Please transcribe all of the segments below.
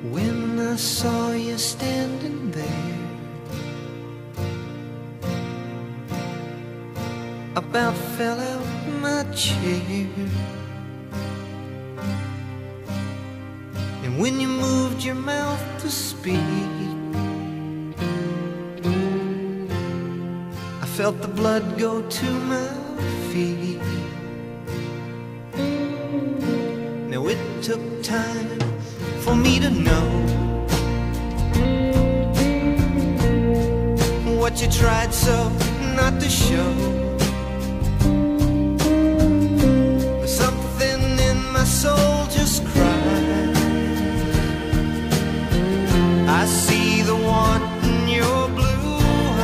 When I saw you standing there, about fell out my chair. And when you moved your mouth to speak, I felt the blood go to my feet. Now it took time for me to know what you tried so not to show. Something in my soul just cried. I see the want in your blue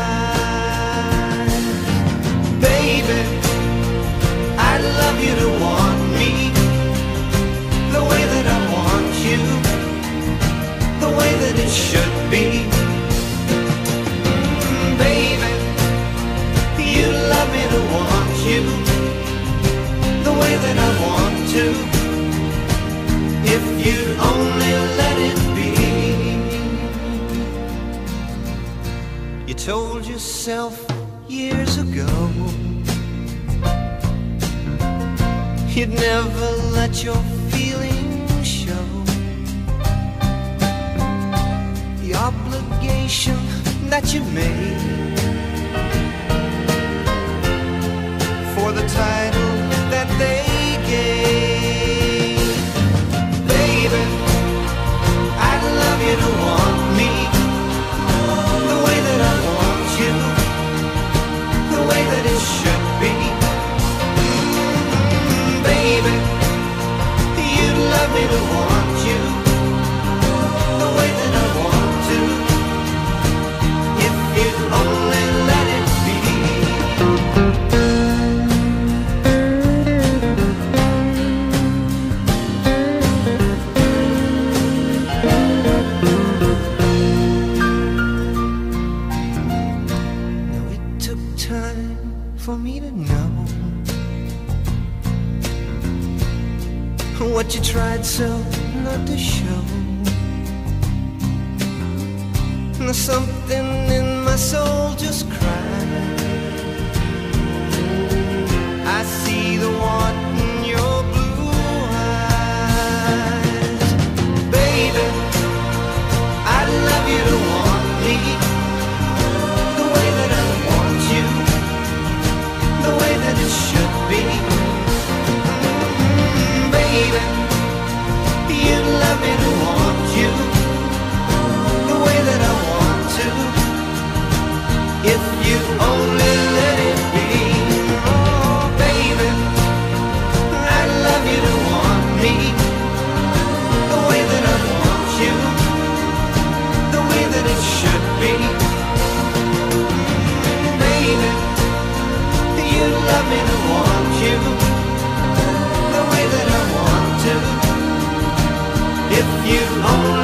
eyes. Baby, I'd love you to want me the way that I want you, the way that it should be. Baby, you love me to want you the way that I want to, if you'd only let it be. You told yourself years ago you'd never let your feelings show. The obligation that you made for the title that they gave. Baby, I'd love you to want me the way that I want you, the way that it should be. Baby, you'd love me to want you the way that I want to, if you'd only let it be. Now it took time for me to know what you tried so not to show. Now something in my soul just cried. I see the want in your blue eyes. Baby, I'd love you to want me the way that I want you, the way that it should be. Baby, you'd love me to want you the way that I want to, if you only let it be. Oh, baby, I'd love you to want me the way that I want you, the way that it should be. Baby, you'd love me to want you the way that I want to, if you only